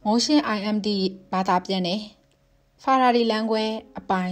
Motion IMD ဘာသာပြန်တယ်။ Ferrari လမ်းခွဲအပိုင်း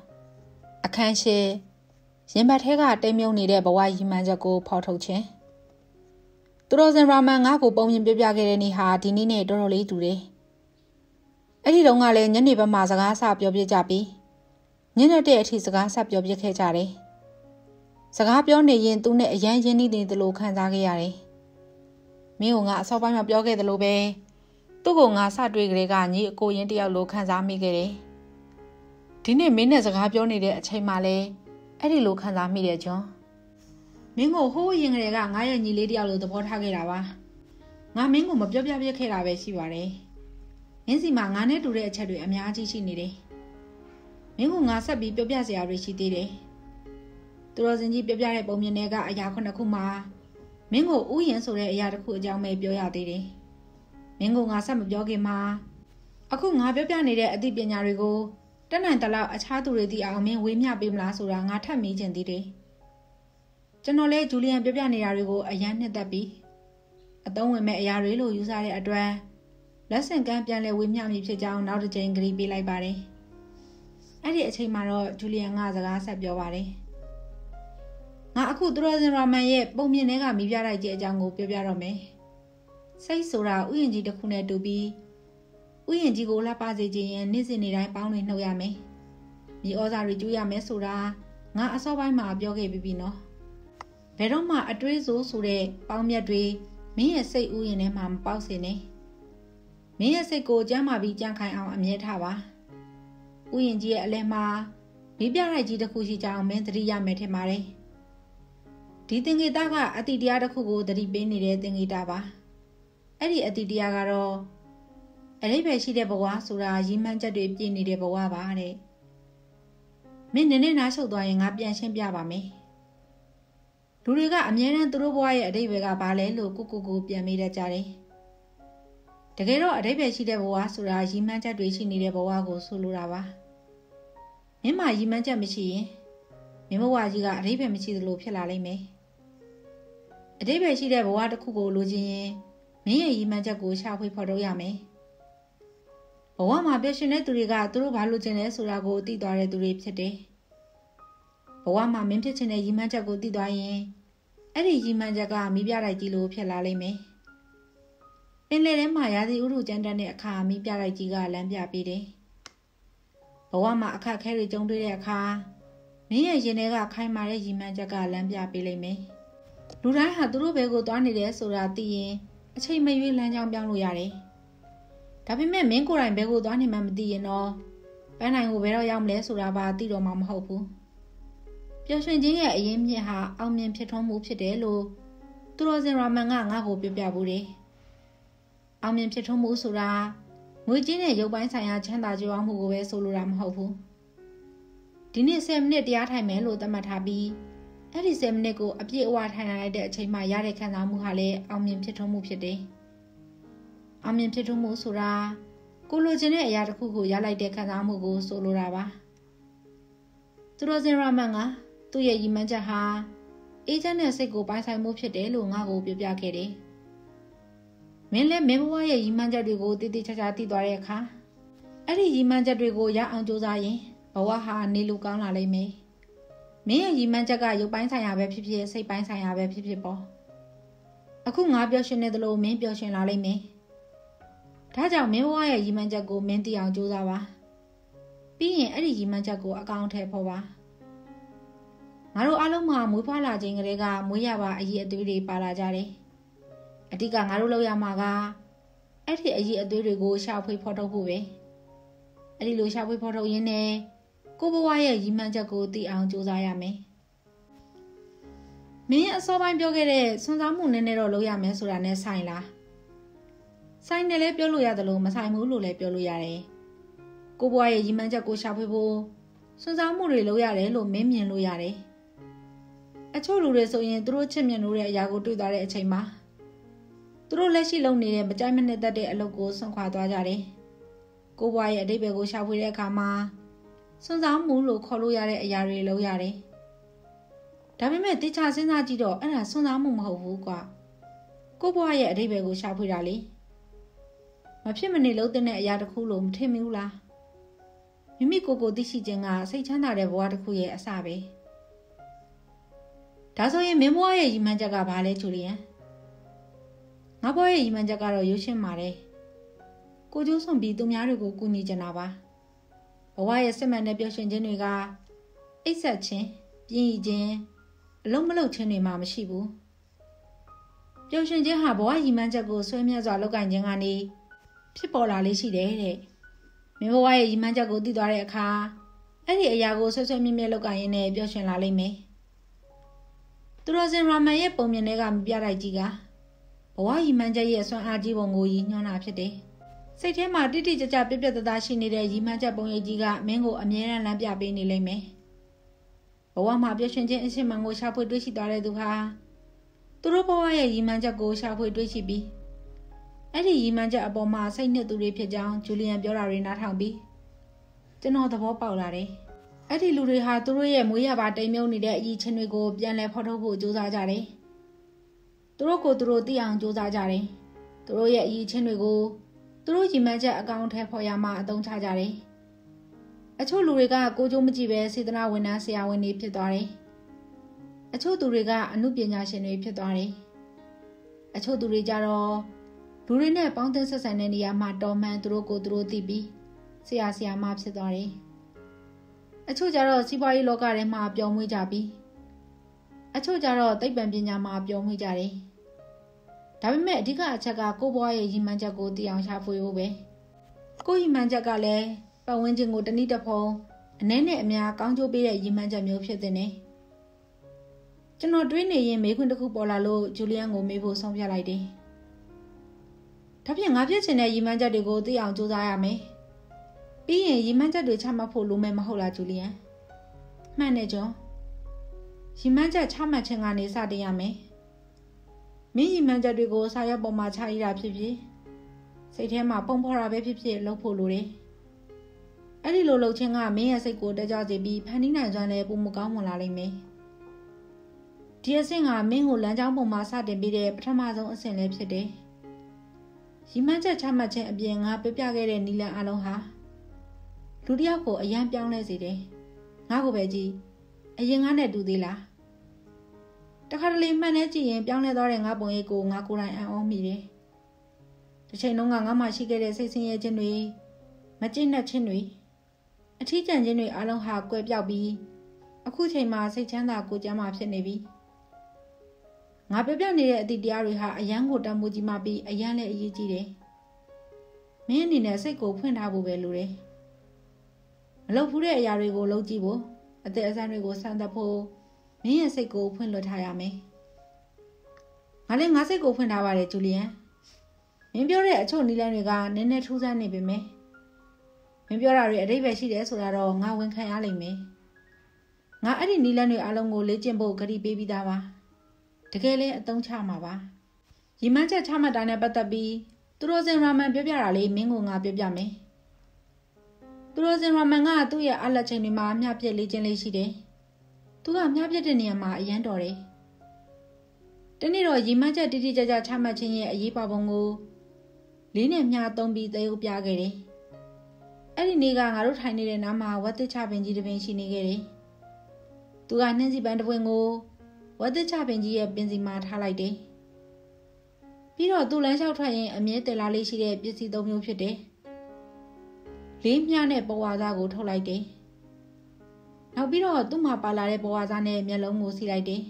6အခန်းရှိရင်ဘတ်ထဲကတိမ်မြုံနေတဲ့ဘဝရည်မှန်းချက်ကိုဖော်ထုတ်ခြင်းသူတော်စင်ရာမန်ငါ့ကိုပုံပြင်ပြပြခဲ့တဲ့နေ့ဟာဒီနေ့နဲ့တော်တော်လေးတူတယ်။အဲ့ဒီတုန်းကလည်းညနေဘက်မှာစကားဆပြောပြကြပြီးညနေတဲ့အထိစကားဆပြောပြခဲ့ကြတယ်။စကားပြောနေရင်သူနဲ့အရန်ရင်းနှီးနေသလိုခံစားခဲ့ရတယ်။မင်းကငါအစောပိုင်းမှာပြောခဲ့သလိုပဲသူ့ကိုငါစတွေ့ကြတဲ့ကညီအကိုရင်းတယောက်လိုခံစားမိခဲ့တယ်။ဒီနေ့မင်းနဲ့စကားပြောနေတဲ့အချိန်မှလည်းအဲ့ဒီလိုခံစားမိတယ်ကျွန်။မင်းကိုဟိုးရင်ကလေးကငါရဲ့ညီလေးတယောက်လိုသဘောထားခဲ့တာပါ။ငါမင်းကိုမပြောပြပြခဲ့တာပဲရှိပါတယ်။မင်းစီမှာငါနဲ့တူတဲ့အချက်တွေအများကြီးရှိနေတယ်။မင်းကငါဆက်ပြီးပြောပြစရာတွေရှိသေးတယ်။သူတော်စင်ကြီးပြောပြတဲ့ပုံမြင်တွေကအရာ9ခုမှာမင်းကိုဥယျာဉ်ဆိုတဲ့အရာတစ်ခုအကြောင်းပဲပြောရသေးတယ်။မင်းကငါဆက်မပြောခင်မှာအခုငါပြောပြနေတဲ့အသိပညာတွေကိုတက်နိုင်တလောက်အခြားသူတွေသိအောင်မင်းဝေမျှပေးမလားဆိုတာငါထပ်မေးချင်သေးတယ်။ကျွန်တော်လည်းဂျူလီယန်ပြောပြနေတာတွေကိုအယမ်းနှစ်သက်ပြီးအသုံးဝင်မဲ့အရာတွေလို့ယူဆတဲ့အတွက်လက်ဆင့်ကမ်းပြန်လဲဝေမျှမိဖြစ်ကြောင်းနောက်တစ်ကြိမ်ဂရုပေးလိုက်ပါတယ်။အဲ့ဒီအချိန်မှာတော့ဂျူလီယန်ကစကားဆက်ပြောပါတယ်။ငါအခုသူတော်စင်ရာမန်ရဲ့ပုံမြင်ထဲကမိပြလိုက်တဲ့အကြောင်းကိုပြောပြတော့မယ်။စိတ်ဆိုတာဥယျာဉ်ကြီးတစ်ခုနဲ့တူပြီးဥယျာဉ်ကြီးကိုလှပစေခြင်းရင်နေ့စဉ်နေ့တိုင်းပေါင်းတွေနှုတ်ရမယ်။မြေဩဇာတွေကျူးရမယ်ဆိုတာငါအစောပိုင်းမှာပြောခဲ့ပြီးနော်။ဘယ်တော့မှအတွေးစိုးဆိုတဲ့ပေါင်းမြတ်တွေမင်းရဲ့စိတ်ဥယျာဉ်ထဲမှာမပေါက်စေနဲ့။မင်းရဲ့စိတ်ကိုကြမ်းမာပြီးကြံ့ခိုင်အောင်အမြဲထားပါ။ဥယျာဉ်ကြီးရဲ့အလယ်မှာမိပြလိုက်ကြီးတစ်ခုရှိကြအောင်မင်းသတိရမယ်ထင်ပါတယ်။ဒီသင်္ကေတကအတ္တိတရားတစ်ခုကိုသတိပေးနေတဲ့သင်္ကေတပါ။အဲ့ဒီအတ္တိတရားကတော့အလေးပဲရှိတဲ့ဘဝဆိုတာရည်မှန်းချက်တွေပြည့်နေတဲ့ဘဝပါတဲ့မင်းနည်းနည်းနားချုပ်သွားရင်ငါပြန်ရှင်းပြပါမယ်လူတွေကအမြဲတမ်းသူတို့ဘဝရဲ့အဓိပ္ပာယ်ကဘာလဲလို့ကိုပြန်မေးတတ်ကြတယ်တကယ်တော့အဓိပ္ပာယ်ရှိတဲ့ဘဝဆိုတာရည်မှန်းချက်တွေရှိနေတဲ့ဘဝကိုဆိုလိုတာပါမင်းမှာရည်မှန်းချက်မရှိရင်မင်းဘဝကြီးကအဓိပ္ပာယ်မရှိသလိုဖြစ်လာလိမ့်မယ်အဓိပ္ပာယ်ရှိတဲ့ဘဝတစ်ခုကိုလိုချင်ရင်မင်းရဲ့ရည်မှန်းချက်ကိုရှာဖွေဖော်ထုတ်ရမယ်ဘဝမှာပျော်ရွှင်တဲ့သူတွေကသူတို့ဘာလိုချင်လဲဆိုတာကိုသိသွားတဲ့သူတွေဖြစ်တယ်ဘဝမှာမင်းဖြစ်ချင်တဲ့ရည်မှန်းချက်ကိုသိသွားရင်အဲ့ဒီရည်မှန်းချက်ကမိပြလိုက်ကြီးလိုဖြစ်လာလိမ့်မယ်ပင်လယ်ထဲမှာရာသီဥတုကြမ်းတမ်းတဲ့အခါမိပြလိုက်ကြီးကလမ်းပြပေးတယ်ဘဝမှာအခက်အခဲတွေကြုံတွေ့တဲ့အခါမင်းရဲ့ရင်ထဲကခိုင်မာတဲ့ရည်မှန်းချက်ကလမ်းပြပေးလိမ့်မယ်လူတိုင်းဟာသူတို့ဘယ်ကိုသွားနေတယ်ဆိုတာသိရင်အချိန်မရွေးလမ်းကြောင်းပြောင်းလို့ရတယ်ဒါပေမဲ့မင်းကိုယ်တိုင်ဘယ်ကိုသွားနေမှမသိရင်တော့ပန်းနိုင်ကိုဘယ်တော့ရောက်မလဲဆိုတာပါသိတော့မှမဟုတ်ဘူးပျော်ရွှင်ခြင်းရဲ့အရင်းမြစ်ဟာအောင်မြင်ဖြစ်ထွန်းမှုဖြစ်တယ်လို့သူတော်စင်ရာမန်ကငါ့ကိုပြောပြဘူးတယ်အောင်မြင်ဖြစ်ထွန်းမှုဆိုတာငွေကြေးနဲ့ရုပ်ပိုင်းဆိုင်ရာချမ်းသာကြွယ်ဝမှုကိုပဲဆိုလိုတာမဟုတ်ဘူးဒီနေ့10မိနစ်တရားထိုင်မယ်လို့သတ်မှတ်ထားပြီးအဲ့ဒီ10မိနစ်ကိုအပြည့်အဝထိုင်နိုင်တဲ့အချိန်မှရတဲ့ခံစားမှုဟာလည်းအောင်မြင်ဖြစ်ထွန်းမှုဖြစ်တယ်အောင်မြင်ဖြစ်ထွန်းမှုဆိုတာကိုလိုချင်တဲ့အရာတစ်ခုကိုရလိုက်တဲ့ခံစားမှုကိုဆိုလိုတာပါသူတော်စင်ရာမန်ကသူ့ရဲ့ရည်မှန်းချက်ဟာအေးချမ်းတဲ့စိတ်ကိုပိုင်ဆိုင်မှုဖြစ်တယ်လို့ငါ့ကိုပြောပြခဲ့တယ်မင်းလည်းမင်းဘဝရဲ့ရည်မှန်းချက်တွေကိုတည်တည်ချာချာသိသွားတဲ့အခါအဲ့ဒီရည်မှန်းချက်တွေကိုရအောင်ကြိုးစားရင်ဘဝဟာနေလူကောင်းလာလိမ့်မယ်မင်းရဲ့ရည်မှန်းချက်ကရုပ်ပိုင်းဆိုင်ရာပဲဖြစ်ဖြစ်စိတ်ပိုင်းဆိုင်ရာပဲဖြစ်ဖြစ်ပေါ့အခုငါပျော်ရွှင်နေသလိုမင်းပျော်ရွှင်လာလိမ့်မယ်ဒါကြောင့်မင်းဘဝရဲ့ရည်မှန်းချက်ကိုမင်းသိအောင်ကြိုးစားပါပြီးရင်အဲ့ဒီရည်မှန်းချက်ကိုအကောင့်ထဲဖော်ပါငါတို့အားလုံးမှာမွေးဖွားလာခြင်းကလေးကမွေးရပါအရေးအသွေးတွေပါလာကြတယ်အတိကငါတို့လောက်ရမှာကအဲ့ဒီအရေးအသွေးတွေကိုရှာဖွေဖော်ထုတ်ဖို့ပဲအဲ့ဒီလိုရှာဖွေဖော်ထုတ်ရင်းနဲ့ကိုဘဝရဲ့ရည်မှန်းချက်ကိုသိအောင်ကြိုးစားရမယ်မင်းအစောပိုင်းပြောခဲ့တဲ့စွန့်စားမှုနည်းနည်းတော့လုပ်ရမယ်ဆိုတာနဲ့ဆိုင်လားဆိုင်နဲ့လည်းပြောလို့ရတယ်လို့မဆိုင်ဘူးလို့လည်းပြောလို့ရတယ်ကိုဘွားရဲ့ရည်မှန်းချက်ကိုရှာဖွေဖို့စွန့်စားမှုတွေလုပ်ရတယ်လို့မင်းမြင်လို့ရတယ်အချို့လူတွေဆိုရင်သူတို့ချစ်မြတ်လို့တဲ့အရာကိုတွေ့သွားတဲ့အချိန်မှာသူတို့လက်ရှိလုပ်နေတဲ့မကြိုက်မနှစ်သက်တဲ့အလုပ်ကိုဆွန့်ခွာသွားကြတယ်ကိုဘွားရဲ့အတိတ်ဘယ်ကိုရှာဖွေတဲ့အခါမှာစွန့်စားမှုလို့ခေါ်လို့ရတဲ့အရာတွေလုပ်ရတယ်ဒါပေမဲ့တိကျစဉ်းစားကြည့်တော့အဲ့ဒါစွန့်စားမှုမဟုတ်ဘူးကွာကိုဘွားရဲ့အတိတ်ဘယ်ကိုရှာဖွေတာလေမဖြစ်မနေလုံးတဲ့အရာတစ်ခုလို့မထင်မိဘူးလားမိမိကိုယ်ကိုသိရှိခြင်းကစိတ်ချမ်းသာတဲ့ဘဝတစ်ခုရဲ့အစပဲဒါဆိုရင်မင်းဘဝရဲ့ရည်မှန်းချက်ကဘာလဲဂျူလီယန်ငါဘဝရဲ့ရည်မှန်းချက်ကတော့ရိုးရှင်းပါတယ်ကိုကျိုးစွန်ပြီးသူများတွေကိုကူညီကြတာပါဘဝရဲ့စစ်မှန်တဲ့ပျော်ရွှင်ခြင်းတွေကအိပ်ဆက်ခြင်းပြင်းရခြင်းအလုံးမလုံးခြင်းတွေမှမရှိဘူးပျော်ရွှင်ခြင်းဟာဘဝရည်မှန်းချက်ကိုဆွဲမြတ်စွာလုပ်ကိုင်ခြင်းကနေဖြစ်ပေါ်လာလေးရှိတယ်တဲ့မင်းဘဝရဲ့ရည်မှန်းချက်ကိုသိသွားတဲ့အခါအဲ့ဒီအရာကိုဆွဲဆွဲမြဲမြဲလုပ်ကိုင်ရင်းနဲ့ပျော်ရွှင်လာလိမ့်မယ်သူတော်စင်ရာမန်ရဲ့ပုံမြင်တွေကမပြတိုက်ကြီးကဘဝရည်မှန်းချက်ရဲ့စွမ်းအားကြီးပုံကိုရည်ညွှန်းတာဖြစ်တယ်စိတ်ထဲမှာတိတိကျကျပြပြတသားရှိနေတဲ့ရည်မှန်းချက်ပုံရိပ်ကြီးကမင်းကိုအမြဲတမ်းလမ်းပြပေးနေလိမ့်မယ်ဘဝမှာပျော်ရွှင်ခြင်းအစစ်မှန်ကိုရှာဖွေတွေ့ရှိသွားတဲ့သူဟာသူတို့ဘဝရဲ့ရည်မှန်းချက်ကိုရှာဖွေတွေ့ရှိပြီးအဲ့ဒီရည်မှန်းချက်အပေါ်မှာစိတ်နှစ်သူတွေဖြစ်ကြောင်းဂျူလီယန်ပြောတာတွေနားထောင်ပြီးကျွန်တော်သဘောပေါက်လာတယ်အဲ့ဒီလူတွေဟာသူတို့ရဲ့မွေးရပါတိမ်မြုပ်နေတဲ့အရည်ချင်းတွေကိုပြန်လည်ဖော်ထုတ်ဖို့ကြိုးစားကြတယ်သူတို့ကိုသူတို့သိအောင်ကြိုးစားကြတယ်သူတို့ရဲ့အရည်ချင်းတွေကိုသူတို့ရည်မှန်းချက်အကောင့်ထဲဖော်ရမှအသုံးချကြတယ်အချို့လူတွေကကိုကျိုးမကြည့်ပဲစေတနာဝန်ထမ်းဆရာဝန်တွေဖြစ်သွားတယ်အချို့သူတွေကအမှုပညာရှင်တွေဖြစ်သွားတယ်အချို့သူတွေကြတော့လူတွေနဲ့ပေါင်းသင်းဆက်ဆံတဲ့နေရာမှာတော်မှန်သူတို့ကိုသူတို့သိပြီးဆရာမဖြစ်သွားတယ်အချို့ကြတော့စီးပွားရေးလောကထဲမှာပျော်မွေ့ကြပြီးအချို့ကြတော့သိပ္ပံပညာမှာပျော်မွေ့ကြတယ်ဒါပေမဲ့အဓိကအချက်ကကိုယ့်ဘဝရဲ့ရည်မှန်းချက်ကိုသိအောင်ရှာဖွေဖို့ပဲကိုယ့်ရည်မှန်းချက်ကလည်းပတ်ဝန်းကျင်ကိုတနည်းတစ်ဖုံအနည်းနဲ့အများကောင်းကျိုးပေးတဲ့ရည်မှန်းချက်မျိုးဖြစ်တဲ့ကျွန်တော်တွေးနေရင်မေးခွန်းတစ်ခုပေါ်လာလို့ဂျူလီယန်ကိုမေးဖို့ဆုံးဖြတ်လိုက်တယ်ဒါဖြင့်ငါဖြစ်ချင်တဲ့ရည်မှန်းချက်တွေကိုသိအောင်ကြိုးစားရမယ်ပြီးရင်ရည်မှန်းချက်တွေချမှတ်ဖို့လိုမယ်မဟုတ်လားဂျူလီယန်မှန်တယ်ကျော်ရည်မှန်းချက်ချမှတ်ခြင်းကနေစတင်ရမယ်မင်းရည်မှန်းချက်တွေကိုစာရွက်ပေါ်မှာချရတာဖြစ်ဖြစ်စိတ်ထဲမှာပုံဖော်တာပဲဖြစ်ဖြစ်လုပ်ဖို့လိုတယ်အဲ့ဒီလိုလုပ်ခြင်းကမင်းရဲ့စိတ်ကိုတက်ကြွစေပြီးဖန်တီးနိုင်စွမ်းလည်းပုံမကောင်းဝင်လာလိမ့်မယ်ဒီအဆင့်ကမင်းကိုလမ်းကြောင်းပေါ်မှာစတင်ပြီးတဲ့ပထမဆုံးအဆင့်လည်းဖြစ်တယ်ရည်မှန်းချက်ချမှတ်ခြင်းအပြင်ငါပြပြခဲ့တဲ့နည်းလမ်းအလုံးဟာလူတစ်ယောက်ကိုအယံပြောင်းလဲစေတယ်ငါ့ကိုပဲကြည့်အရင်ငါနဲ့တူသေးလားတခါတလေမှန်နေကြည့်ရင်ပြောင်းလဲသွားတဲ့ငါပုံရိပ်ကိုငါကိုယ်တိုင်အံ့ဩမိတယ်တစ်ချိန်လုံးကငါမှရှိခဲ့တဲ့စိတ်ဆင်းရဲခြင်းတွေမကျင့်တတ်ခြင်းတွေအထီးကျန်ခြင်းတွေအလုံးဟာကွယ်ပြောက်ပြီးအခုချိန်မှာစိတ်ချမ်းသာကိုယ်ကျန်းမာဖြစ်နေပြီငါပြပြနေတဲ့အသည့်တရားတွေဟာအယံကိုတန်ဖိုးကြီးမှပြီးအယံလည်းအရေးကြီးတယ်မင်းအနေနဲ့စိတ်ကိုဖွင့်ထားဖို့ပဲလိုတယ်မလုပ်ဘူးတဲ့အရာတွေကိုလုပ်ကြည့်ဖို့အသက်အဆန်းတွေကိုစမ်းသပ်ဖို့မင်းရဲ့စိတ်ကိုဖွင့်လွှတ်ထားရမယ်ငါလည်းငါစိတ်ကိုဖွင့်ထားပါတယ်ဂျူလီယန်မင်းပြောတဲ့အချို့နည်းလမ်းတွေကနည်းနည်းထူးဆန်းနေပေမဲ့မင်းပြောတာတွေအဓိပ္ပာယ်ရှိတယ်ဆိုတာတော့ငါဝန်ခံရလိမ့်မယ်ငါအဲ့ဒီနည်းလမ်းတွေအလုံးကိုလေ့ကျင့်ဖို့ကတိပေးပြီးသားပါတကယ်လည်းအသုံးချမှာပါရည်မှန်းချက်ချမှတ်တာနဲ့ပတ်သက်ပြီးသူတော်စင်ရာမန်ပြောပြတာလေးမင်းကိုငါပြောပြမယ်သူတော်စင်ရာမန်ကသူ့ရဲ့အလက်ချိန်တွေမှာမျှပြက်လေ့ကျင့်လေးရှိတယ်သူကမျှပြက်တဲ့နေရာမှာအရန်တော်တယ်တနေ့တော့ရည်မှန်းချက်တိတိကျကျချမှတ်ခြင်းရဲ့အရေးပါပုံကိုလေးနဲ့မျှသုံးပြီးသရုပ်ပြခဲ့တယ်အဲ့ဒီနေ့ကငါတို့ထိုင်နေတဲ့နားမှာဝတ်သစ်ချပင်ကြီးတစ်ပင်ရှိနေခဲ့တယ်သူကနှင်းစီပန်းတစ်ပွင့်ကိုဝတ်သစ်ချပင်ကြီးရဲ့ပင်စီမှာထားလိုက်တယ်ပြီးတော့သူ့လမ်းလျှောက်ထွက်ရင်အမြဲတည်လာလေးရှိတဲ့ပစ္စည်းသုံးမျိုးဖြစ်တယ်လေးမြနဲ့ပဝါစားကိုထုတ်လိုက်တယ်နောက်ပြီးတော့သူ့မှာပါလာတဲ့ပဝါစားနဲ့မျက်လုံးကိုစီလိုက်တယ်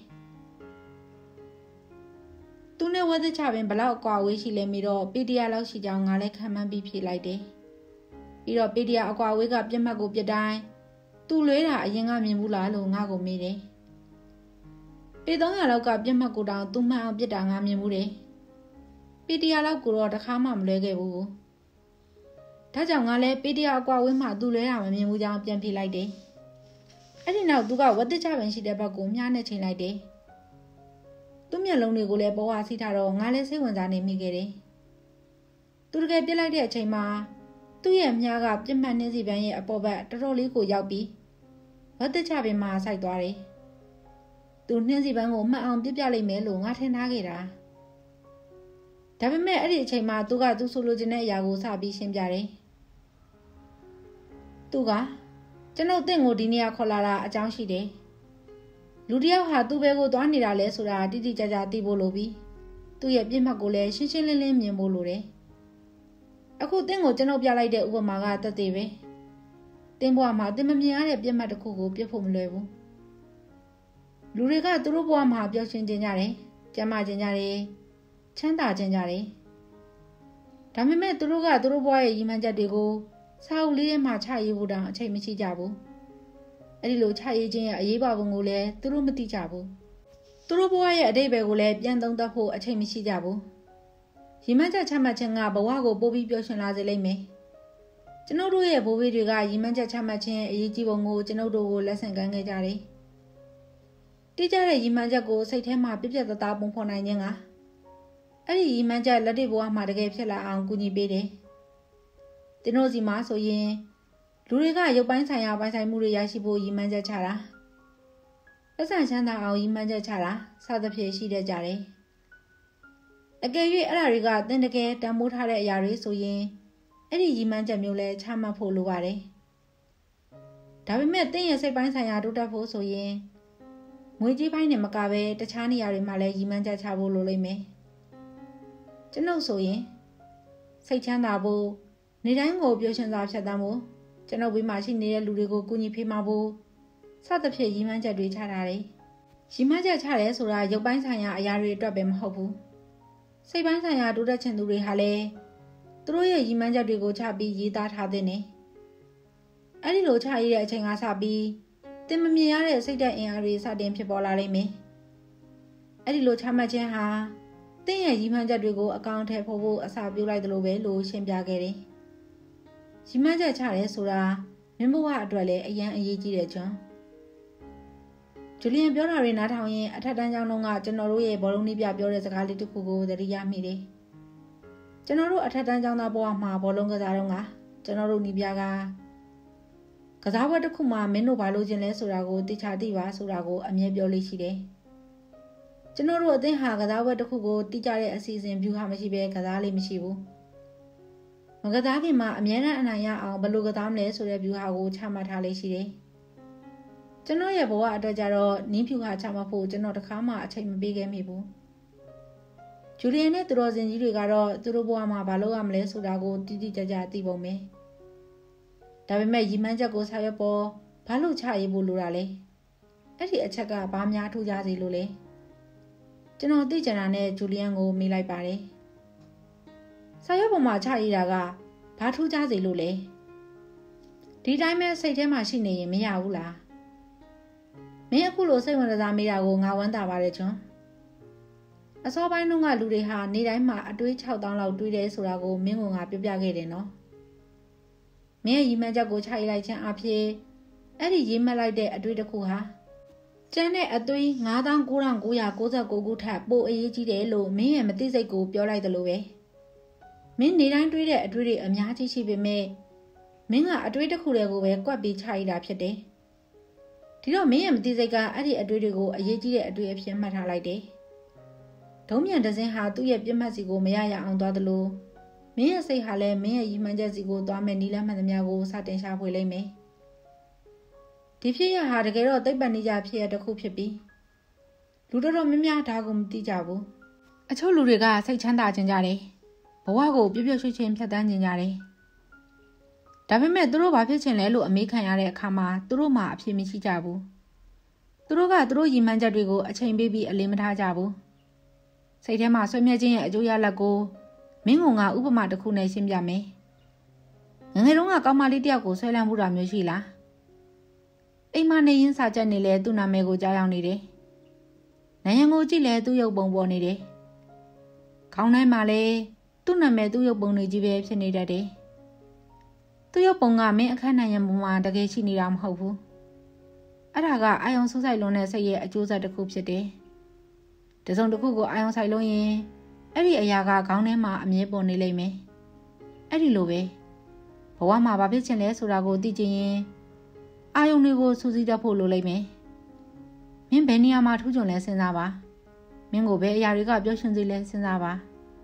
သူနဲ့ဝတ်သစ်ချပင်ဘလောက်အကွာဝေးရှိလဲမေးတော့ပေတရာလောက်ရှိကြောင်းငါလည်းခံမှန်းပြီးဖြေလိုက်တယ်ပြီးတော့ပေတရာအကွာဝေးကပြက်မှတ်ကိုပြက်တိုင်းသူလွဲတာအရင်ကမြင်ဘူးလားလို့ငါ့ကိုမေးတယ်ပေ300လောက်ကပြက်မှတ်ကိုတောင်သူ့မှန်အောင်ပြက်တာငါမြင်ဘူးတယ်ပေတရာလောက်ကိုတော့တစ်ခါမှမလွဲခဲ့ဘူးဒါကြောင့်ငါလည်းပေတရာအကွာဝေးမှသူလွဲတာမမြင်ဘူးကြောင်းပြန်ဖြေလိုက်တယ်အဲ့ဒီနောက်သူကဝတ်သစ်ချပင်ရှိတဲ့ဘက်ကိုမြားနဲ့ချိန်လိုက်တယ်သူ့မျက်လုံးတွေကိုလည်းပေါ်ဝါစီးထားတော့ငါလည်းစိတ်ဝင်စားနေမိခဲ့တယ်သူတကယ်ပြစ်လိုက်တဲ့အချိန်မှာသူ့ရဲ့မြားကပြစ်မှတ်နှင်းစီပန်းရဲ့အပေါ်ဘက်တော်တော်လေးကိုရောက်ပြီးဝတ်သစ်ချပင်မှာစိုက်သွားတယ်သူနှင်းစီပန်းကိုမှတ်အောင်ပြစ်ပြလိုက်မယ်လို့ငါထင်ထားခဲ့တာဒါပေမဲ့အဲ့ဒီအချိန်မှာသူကသူဆိုလိုချင်တဲ့အရာကိုစပြီးရှင်းပြတယ်သူကကျွန်ုပ်တင့်ကိုဒီနေရာခေါ်လာတာအကြောင်းရှိတယ်လူတယောက်ဟာသူ့ဘဲကိုသွားနေတာလဲဆိုတာတိတိကျကျသိဖို့လိုပြီးသူ့ရဲ့ပြစ်မှတ်ကိုလည်းရှင်းရှင်းလင်းလင်းမြင်ဖို့လိုတယ်အခုတင့်ကိုကျွန်ုပ်ပြလိုက်တဲ့ဥပမာကတသက်ပဲတင်းဘွားမှာတင်မမြင်ရတဲ့ပြစ်မှတ်တစ်ခုကိုပြစ်ဖို့မလွယ်ဘူးလူတွေကသူတို့ဘဝမှာပျော်ရွှင်ခြင်းကြတယ်ကျန်းမာခြင်းကြတယ်ချမ်းသာခြင်းကြတယ်ဒါပေမဲ့သူတို့ကသူတို့ဘဝရဲ့ရည်မှန်းချက်တွေကိုစာအုပ်လေးထဲမှာချရေးဖို့တောင်အချိန်မရှိကြဘူးအဲ့ဒီလိုချရေးခြင်းရဲ့အရေးပါပုံကိုလည်းသူတို့မသိကြဘူးသူတို့ဘဝရဲ့အတိတ်ဘယ်ကိုလည်းပြန်သုံးသပ်ဖို့အချိန်မရှိကြဘူးရည်မှန်းချက်ချမှတ်ခြင်းကဘဝကိုပိုပြီးပျော်ရွှင်လာစေလိမ့်မယ်ကျွန်ုပ်တို့ရဲ့ဘိုးဘေးတွေကရည်မှန်းချက်ချမှတ်ခြင်းရဲ့အရေးကြီးပုံကိုကျွန်ုပ်တို့ကိုလက်ဆင့်ကမ်းခဲ့ကြတယ်တိကျတဲ့ရည်မှန်းချက်ကိုစိတ်ထဲမှာပြည့်ပြည့်သားသားပုံဖော်နိုင်ခြင်းကအဲ့ဒီရည်မှန်းချက်လက်တွေ့ဘဝမှာတကယ်ဖြစ်လာအောင်ကူညီပေးတယ်။တင်တို့စီမှာဆိုရင်လူတွေကရုပ်ပိုင်းဆိုင်ရာပိုင်ဆိုင်မှုတွေရရှိဖို့ရည်မှန်းချက်ချတာပတ်စံချမ်းသာအောင်ရည်မှန်းချက်ချတာစသဖြင့်ရှိတတ်ကြတယ်။အကယ်၍အဲ့ဒါတွေကတင်တကယ်တန်ဖိုးထားတဲ့အရာတွေဆိုရင်အဲ့ဒီရည်မှန်းချက်မျိုးလဲချမှတ်ဖို့လိုပါတယ်။ဒါပေမဲ့တင်ရဲ့စိတ်ပိုင်းဆိုင်ရာတိုးတက်ဖို့ဆိုရင်ငွေကြေးပိုင်းနဲ့မကပဲတခြားနေရာတွေမှာလည်းရည်မှန်းချက်ချဖို့လိုလိမ့်မယ်။ကျွန်ုပ်ဆိုရင်စိတ်ချမ်းသာဖို့နေတိုင်းကိုပျော်ရွှင်စွာဖြတ်သန်းဖို့ကျွန်ုပ်ဘေးမှာရှိနေတဲ့လူတွေကိုကူညီဖေးမဖို့စသဖြင့်ရည်မှန်းချက်တွေချထားတယ်။ရည်မှန်းချက်ချတယ်ဆိုတာရုပ်ပိုင်းဆိုင်ရာအရာတွေအတွက်ပဲမဟုတ်ဘူး။စိတ်ပိုင်းဆိုင်ရာတိုးတက်ခြင်းသူတွေဟာလည်းသူတို့ရဲ့ရည်မှန်းချက်တွေကိုချပြီးရေးသားထားတဲ့နေ။အဲ့ဒီလိုချရေးတဲ့အချိန်ကစပြီးတင်မမြင်ရတဲ့စိတ်ဓာတ်အင်အားတွေစတင်ဖြစ်ပေါ်လာလိမ့်မယ်။အဲ့ဒီလိုချမှတ်ခြင်းဟာတင်ရဲ့ရည်မှန်းချက်တွေကိုအကောင့်ထဲပို့ဖို့အစာပြုလိုက်သလိုပဲလို့ရှင်းပြခဲ့တယ်။ရည်မှန်းချက်ချတယ်ဆိုတာမင်းဘဝအတွက်လည်းအရန်အရေးကြီးတဲ့ကျွန်း။ဂျူလီယန်ပြောတာတွေနားထောင်ရင်အထက်တန်းကျောင်းကကျွန်တော်တို့ရဲ့ဘောလုံးနည်းပြပြောတဲ့စကားလေးတစ်ခုကိုသတိရမိတယ်။ကျွန်တော်တို့အထက်တန်းကျောင်းသားဘဝမှာဘောလုံးကစားတော့ကကျွန်တော်တို့နည်းပြကစားပွဲတစ်ခုမှာမင်းတို့ဘာလို့ခြင်းလဲဆိုတာကိုသိချသိပါဆိုတာကိုအမြဲပြောလို့ရှိတယ်။ကျွန်တော်တို့အသင်းဟာကစားပွဲတစ်ခုကိုတိကျတဲ့အစီအစဉ်ဗျူဟာမရှိဘဲကစားလေးမရှိဘူး။မကစားခင်မှာအမြဲတမ်းအနိုင်ရအောင်ဘယ်လိုကစားမလဲဆိုတဲ့ဗျူဟာကိုချမှတ်ထားလေးရှိတယ်။ကျွန်တော်ရဲ့ဘဝအတွက်ကြတော့နင်းဖြူဟာချမှတ်ဖို့ကျွန်တော်တခါမှအချိန်မပေးခဲ့မိဘူး။ဂျူလီယန်နဲ့သူတော်စင်ကြီးတွေကတော့သူတို့ဘဝမှာဘာလုပ်ရမလဲဆိုတာကိုတိတိကျကျသိပုံပဲ။ဒါပေမဲ့ရည်မှန်းချက်ကိုစာရွက်ပေါ်ဘာလို့ချရေးဖို့လိုတာလဲအဲ့ဒီအချက်ကဘာများထူးခြားစေလို့လဲကျွန်တော်သိကြတာနဲ့ဂျူလီယန်ကိုမေးလိုက်ပါတယ်စာရွက်ပေါ်မှာချရေးတာကဘာထူးခြားစေလို့လဲဒီတိုင်းပဲစိတ်ထဲမှာရှိနေရင်မရဘူးလားမင်းအခုလိုစိတ်ဝင်စားမိတာကိုငါဝမ်းသာပါတယ်ကျွန်းအစောပိုင်းတုန်းကလူတွေဟာနေတိုင်းမှာအတွေး6000လောက်တွေးတယ်ဆိုတာကိုမင်းကငါပြောပြခဲ့တယ်နော်မင်းရဲ့ရည်မှန်းချက်ကိုချရေးလိုက်ခြင်းအဖြစ်အဲ့ဒီရေးမှတ်လိုက်တဲ့အတွေ့တစ်ခုဟာကျန်တဲ့အသွေး99,999ခုထပ်ပိုအရေးကြီးတယ်လို့မင်းရဲ့မသိစိတ်ကိုပြောလိုက်တယ်လို့ပဲမင်းနေတိုင်းတွေးတဲ့အတွေ့တွေအများကြီးရှိပေမဲ့မင်းကအတွေ့တစ်ခုတည်းကိုပဲကွက်ပြီးချရေးတာဖြစ်တယ်ဒီတော့မင်းရဲ့မသိစိတ်ကအဲ့ဒီအတွေ့တွေကိုအရေးကြီးတဲ့အတွေ့အဖြစ်မှတ်ထားလိုက်တယ်ဒုံးမြန်တစ်စင်းဟာသူ့ရဲ့ပြစ်မှတ်စီကိုမရရအောင်သွားသလိုမင်းရဲ့စိတ်ဟာလည်းမင်းရဲ့ရည်မှန်းချက်စီကိုသွားမယ်နီးလမ်းမှန်သမျှကိုစတင်ရှာဖွေလိမ့်မယ်ဒီဖြစ်ရဟာတကယ်တော့သိပ္ပံနည်းကြဖြစ်ရတစ်ခုဖြစ်ပြီးလူတော်တော်များများဒါကိုမသိကြဘူးအချို့လူတွေကစိတ်ချမ်းသာခြင်းကြတယ်ဘဝကိုပြည့်ပြည့်ရွှင်ရွှင်ဖြတ်သန်းခြင်းကြတယ်ဒါပေမဲ့သူတို့ဘာဖြစ်ချင်လဲလို့အမေးခံရတဲ့အခါမှာသူတို့မှအဖြစ်မရှိကြဘူးသူတို့ကသူတို့ရည်မှန်းချက်တွေကိုအချိန်ပေးပြီးအလေးမထားကြဘူးစိတ်ထဲမှာဆွေးမြဲခြင်းရဲ့အကျိုးရလဒ်ကိုမင်းကငါဥပမာတစ်ခုနဲ့ရှင်းပြမယ်ငငယ်တုန်းကကောင်းမလေးတယောက်ကိုဆွဲလန်းမှုတာမျိုးရှိလားအိမ်မနေရင်စာချက်နေလဲသူ့နာမည်ကိုကြားရောက်နေတယ်နိုင်ငံကိုကြည့်လဲသူ့ရုပ်ပုံပေါ်နေတယ်ခေါင်းတိုင်းမှာလဲသူ့နာမည်သူ့ရုပ်ပုံတွေကြီးပဲဖြစ်နေတတ်တယ်သူ့ရုပ်ပုံကမင်းအခန်းနိုင်ငံပေါ်မှာတကယ်ရှိနေတာမဟုတ်ဘူးအဲ့ဒါကအာယုံစူးစိုက်လွန်တဲ့စိတ်ရဲ့အကျိုးဆက်တစ်ခုဖြစ်တယ်တစုံတစ်ခုကိုအာယုံဆိုင်လို့ရင်အဲ့ဒီအရာကခေါင်းထဲမှာအမြဲပေါ်နေလိမ့်မယ်အဲ့ဒီလိုပဲဘဝမှာဘာဖြစ်ချင်လဲဆိုတာကိုသိချင်ရင်အာယုံတွေကိုစူးစီးတတ်ဖို့လိုလိမ့်မယ်မင်းဘယ်နေရာမှာထူးချွန်လဲစဉ်းစားပါမင်းကိုဘယ်အရာတွေကပျော်ရွှင်စေလဲစဉ်းစားပါ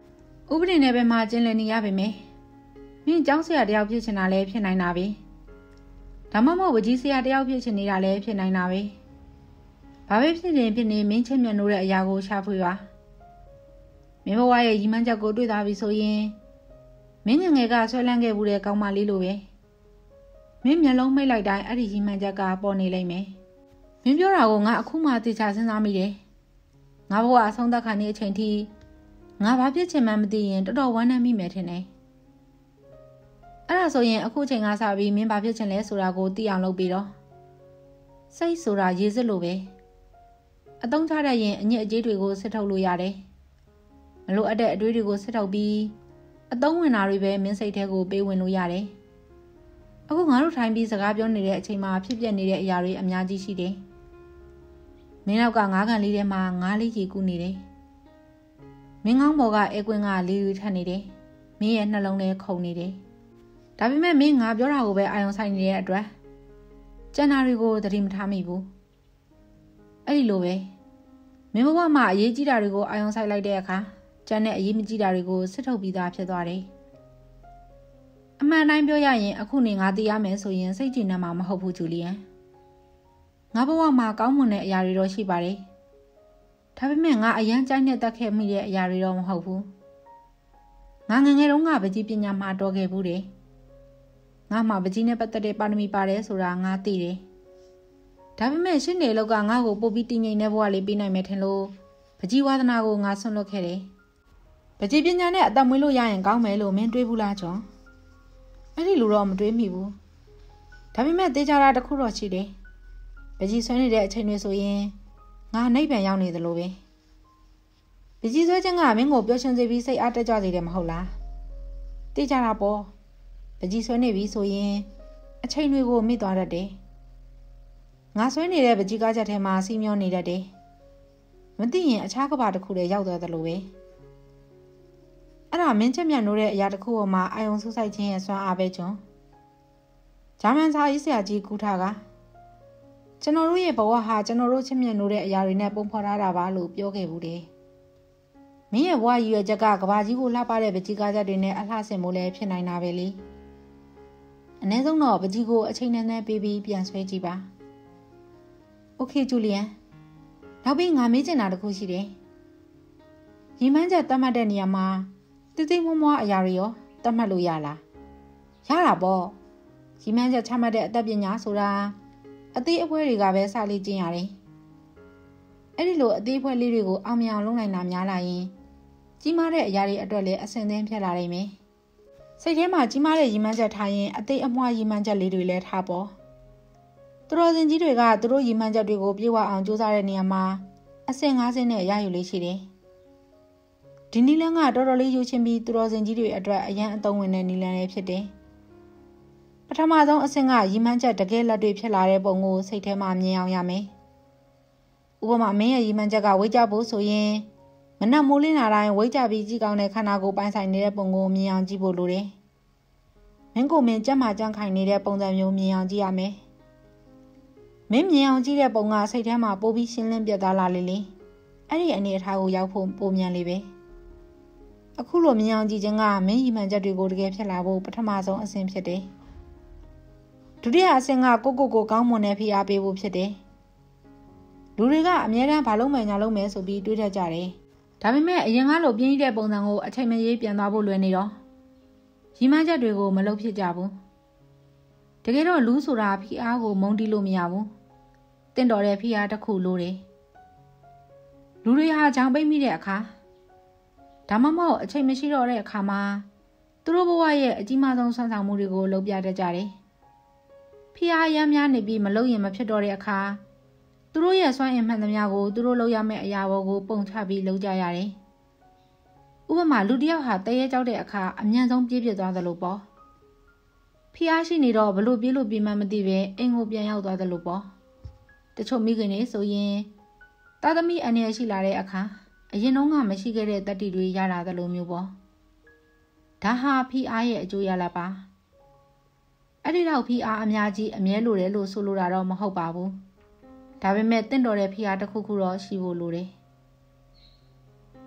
ဥပဒေနဲ့ပဲမှာကျင်းလည်နေရပါမယ်မင်းကျောင်းဆရာတယောက်ဖြစ်ချင်တာလည်းဖြစ်နိုင်တာပဲဒါမှမဟုတ်ဝကြီးဆရာတယောက်ဖြစ်ချင်နေတာလည်းဖြစ်နိုင်တာပဲဘာပဲဖြစ်နေဖြစ်နေမင်းချင်းမြတ်လို့တဲ့အရာကိုရှာဖွေပါမင်းဘဝရဲ့ရည်မှန်းချက်ကိုတွေ့တာပြီဆိုရင်မင်းငယ်ငယ်ကဆွဲလန်းခဲ့မှုတဲ့ကောင်းမလေးလိုပဲမင်းမျက်လုံးမိတ်လိုက်တိုင်းအဲ့ဒီရည်မှန်းချက်ကပေါ်နေလိမ့်မယ်မင်းပြောတာကိုငါအခုမှသိချစဉ်းစားမိတယ်ငါဘဝအဆုံးသတ်ခါနေအချိန်ထိငါဘာဖြစ်ချင်မှန်းမသိရင်တော်တော်ဝမ်းနည်းမိမယ်ထင်တယ်အဲ့ဒါဆိုရင်အခုချိန်ကစပြီးမင်းဘာဖြစ်ချင်လဲဆိုတာကိုသိအောင်လုပ်ပြီးတော့စိတ်ဆိုတာရေစစ်လိုပဲအသုံးချတတ်ရင်အညစ်အကြေးတွေကိုစစ်ထုတ်လို့ရတယ်မလိုအပ်တဲ့အတွေးတွေကိုစစ်ထုတ်ပြီးအသုံးဝင်တာတွေပဲမင်းစိတ်ထဲကိုပေးဝင်လို့ရတယ်အခုငါတို့ထိုင်ပြီးစကားပြောနေတဲ့အချိန်မှာဖြစ်ပျက်နေတဲ့အရာတွေအများကြီးရှိတယ်မင်းနောက်ကငါးကန်လေးထဲမှာငါးလေးရေကူးနေတယ်မင်းကောင်းဘော်ကအဲကွင်းကလေးတွေထပ်နေတယ်မင်းရဲ့နှလုံးထဲခုန်နေတယ်ဒါပေမဲ့မင်းငါပြောတာကိုပဲအာရုံစိုက်နေတဲ့အတွက်ကျန်တာတွေကိုသတိမထားမိဘူးအဲ့ဒီလိုပဲမင်းဘဝမှာအရေးကြီးတာတွေကိုအာရုံစိုက်လိုက်တဲ့အခါကျန်တဲ့အရေးမကြီးတာတွေကိုစစ်ထုတ်ပြီးသားဖြစ်သွားတယ်အမှန်တိုင်းပြောရရင်အခုနေငါသိရမယ်ဆိုရင်စိတ်ကြည်နမ်းမှာမဟုတ်ဘူးဂျူလီယန်ငါဘဝမှာကောင်းမွန်တဲ့အရာတွေတော့ရှိပါတယ်ဒါပေမဲ့ငါအရန်ကြိုက်နဲ့တက်ခဲ့မိတဲ့အရာတွေတော့မဟုတ်ဘူးငါငယ်ငယ်တုန်းကပကြီးပညာမှာတော်ခဲ့ဘူးတယ်ငါမှပကြီးနဲ့ပတ်သက်တဲ့ပါရမီပါတယ်ဆိုတာငါသိတယ်ဒါပေမဲ့ရှင်းနေလောက်ကငါ့ကိုပို့ပြီးတည်ငြိမ်တဲ့ဘဝလေးပေးနိုင်မယ်ထင်လို့ပကြီးဝါသနာကိုငါဆွန့်လွတ်ခဲ့တယ်ပကြီးပညာနဲ့အသက်မွေးလို့ရရင်ကောင်းမယ်လို့မင်းတွေးဘူးလားကျော်အဲ့ဒီလိုတော့မတွေးမိဘူးဒါပေမဲ့တေချာတာတစ်ခုတော့ရှိတယ်ပကြီးဆွဲနေတဲ့အချိန်တွေဆိုရင်ငါနှိပ်ပံရောက်နေသလိုပဲပကြီးဆွဲခြင်းကမင်းကိုပျော်ရွှင်စေပြီးစိတ်အားတက်ကြွစေတယ်မဟုတ်လားတေချာတာပေါ့ပကြီးဆွဲနေပြီဆိုရင်အချိန်တွေကိုမေ့သွားတတ်တယ်ငါဆွဲနေတဲ့ပကြီးကားချက်ထဲမှာစီးမျောနေတတ်တယ်မသိရင်အခြားကဘာတစ်ခုတည်းရောက်သွားသလိုပဲအဲ့ဒါမင်းချက်မြတ်နိုးတဲ့အရာတစ်ခုပေါ်မှာအာယုံဆူဆိုက်ခြင်းရဲ့စွမ်းအားပဲကျွန်းဂျာမန်စာရေးဆရာကြီးကူထားကကျွန်တော်တို့ရဲ့ဘဝဟာကျွန်တော်တို့ချက်မြတ်နိုးတဲ့အရာတွေနဲ့ပုံဖော်ထားတာပါလို့ပြောခဲ့ဘူးတယ်မင်းရဲ့ဘဝရည်ရွယ်ချက်ကကဘာကြီးကိုလှပတဲ့ပကြီးကားချက်တွေနဲ့အလှဆင်ဖို့လည်းဖြစ်နိုင်တာပဲလေအနည်းဆုံးတော့ပကြီးကိုအချိန်နဲ့ပေးပြီးပြန်ဆွဲကြည့်ပါโอเคဂျူလီယန်နောက်ပြီးငါမေးချင်တာတစ်ခုရှိတယ်ရည်မှန်းချက်သတ်မှတ်တဲ့နေရာမှာတိတိမွမွားအရာတွေရောသတ်မှတ်လို့ရလားရတာပေါ့ရည်မှန်းချက်ချမှတ်တဲ့အတတ်ပညာဆိုတာအသေးအဖွဲတွေကပဲစလေ့ကျင့်ရတယ်အဲ့ဒီလိုအသေးအဖွဲလေးတွေကိုအောင်မြင်အောင်လုပ်နိုင်တာများလာရင်ကြီးမားတဲ့အရာတွေအတွက်လည်းအဆင်သင့်ဖြစ်လာနိုင်မယ်စိတ်ထဲမှာကြီးမားတဲ့ရည်မှန်းချက်ထားရင်အသေးအမွှားရည်မှန်းချက်လေးတွေလည်းထားပေါ့သူတော်စင်ကြီးတွေကသူတို့ရည်မှန်းချက်တွေကိုပြေဝအောင်ကြိုးစားတဲ့နေရာမှာအဆင့်၅ဆင့်နဲ့ရယူလေးရှိတယ်ဒီနီလန်းကတော်တော်လေးယူချင်းပြီးသူတော်စင်ကြီးတွေအတွက်အရန်အသုံးဝင်တဲ့နီလန်းလေးဖြစ်တယ်ပထမဆုံးအဆင့်ကရည်မှန်းချက်တကယ်လက်တွေ့ဖြစ်လာတဲ့ပုံကိုစိတ်ထဲမှာမြင်အောင်ရမယ်ဥပမာမင်းရဲ့ရည်မှန်းချက်ကဝိတ်ကြဖို့ဆိုရင်မနက်မိုးလင်းလာတိုင်းဝိတ်ကြပြီးကြည့်ကောင်းတဲ့ခန္ဓာကိုယ်ပိုင်ဆိုင်နေတဲ့ပုံကိုမြင်အောင်ကြည့်ဖို့လိုတယ်မင်းကိုမင်းကြက်မှကြန့်ခိုင်နေတဲ့ပုံစံမျိုးမြင်အောင်ကြည့်ရမယ်မင်းမြင်အောင်ကြည့်တဲ့ပုံကစိတ်ထဲမှာပိုပြီးရှင်းလင်းပြတ်သားလာလေအဲ့ဒီအနေအထားကိုရောက်ဖို့ပိုမြန်လေပဲအခုလိုမြင်အောင်ကြည့်ခြင်းကမင်းရည်မှန်းချက်တွေကိုတကယ်ဖြစ်လာဖို့ပထမဆုံးအဆင့်ဖြစ်တယ်ဒုတိယအဆင့်ကကိုကောင်းမွန်တဲ့ဖိအားပေးဖို့ဖြစ်တယ်လူတွေကအမြဲတမ်းဘာလို့မှညာလို့မဲဆိုပြီးတွေးတတ်ကြတယ်ဒါပေမဲ့အရင်ကလိုပြင်းတဲ့ပုံစံကိုအချိန်မရွေးပြန်သွားဖို့လွယ်နေတော့ရည်မှန်းချက်တွေကိုမလုပ်ဖြစ်ကြဘူးတကယ်တော့လူဆိုတာဖိအားကိုမုန်းတီးလို့မရဘူးတင့်တော်တဲ့ဖိအားတစ်ခုလိုတယ်လူတွေဟာကြောင်ပိတ်မိတဲ့အခါဒါမှမဟုတ်အချိန်မရှိတော့တဲ့အခါမှာသူတို့ဘဝရဲ့အကြီးမားဆုံးဆွမ်းဆောင်မှုတွေကိုလုပ်ပြတတ်ကြတယ်ဖိအားရမ်းများနေပြီးမလုပ်ရင်မဖြစ်တော့တဲ့အခါသူတို့ရဲ့စွမ်းအင်မှန်သမျှကိုသူတို့လုပ်ရမယ့်အရာပေါ်ကိုပုံချပြီးလုပ်ကြရတယ်ဥပမာလူတစ်ယောက်ဟာတရေကြောက်တဲ့အခါအမြန်ဆုံးပြေးပြစ်သွားသလိုပေါ့ဖိအားရှိနေတော့ဘလို့ပြေးလို့ပြေးမှမသိပဲအိမ်ကိုပြန်ရောက်သွားသလိုပေါ့တချို့မိခင်တွေဆိုရင်သားသမီးအနေနဲ့ရှိလာတဲ့အခါအရင်တုန်းကမရှိခဲ့တဲ့တတ္တိတွေရလာသလိုမျိုးပေါ့ဒါဟာဖိအားရဲ့အကျိုးရလဒ်ပါအဲ့ဒီတော့ဖိအားအများကြီးအမြဲလိုတယ်လို့ဆိုလိုတာတော့မဟုတ်ပါဘူးဒါပေမဲ့တင့်တော်တဲ့ဖိအားတစ်ခုခုတော့ရှိဖို့လိုတယ်